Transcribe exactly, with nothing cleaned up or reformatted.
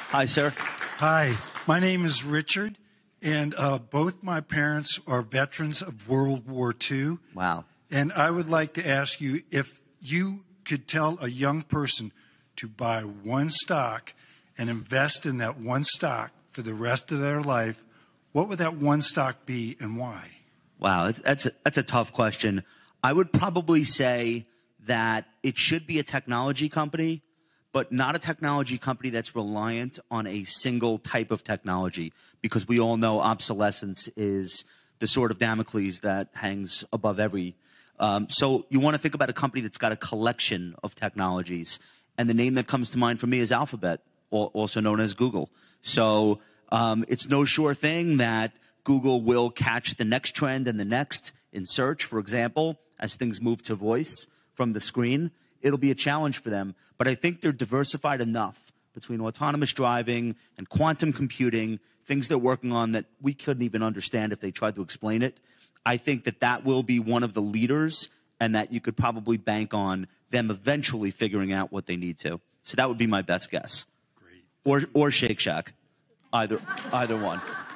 Hi, sir. Hi, my name is Richard, and uh, both my parents are veterans of World War Two. Wow. And I would like to ask you if you could tell a young person to buy one stock and invest in that one stock for the rest of their life, what would that one stock be and why? Wow, that's that's a, that's a tough question. I would probably say that it should be a technology company, but not a technology company that's reliant on a single type of technology, because we all know obsolescence is the sword of Damocles that hangs above every. Um, so you want to think about a company that's got a collection of technologies, and the name that comes to mind for me is Alphabet, also known as Google. So um, it's no sure thing that Google will catch the next trend and the next in search, for example, as things move to voice from the screen. It'll be a challenge for them. But I think they're diversified enough between autonomous driving and quantum computing, things they're working on that we couldn't even understand if they tried to explain it. I think that that will be one of the leaders, and that you could probably bank on them eventually figuring out what they need to. So that would be my best guess. Great. Or, or Shake Shack. Either, either one.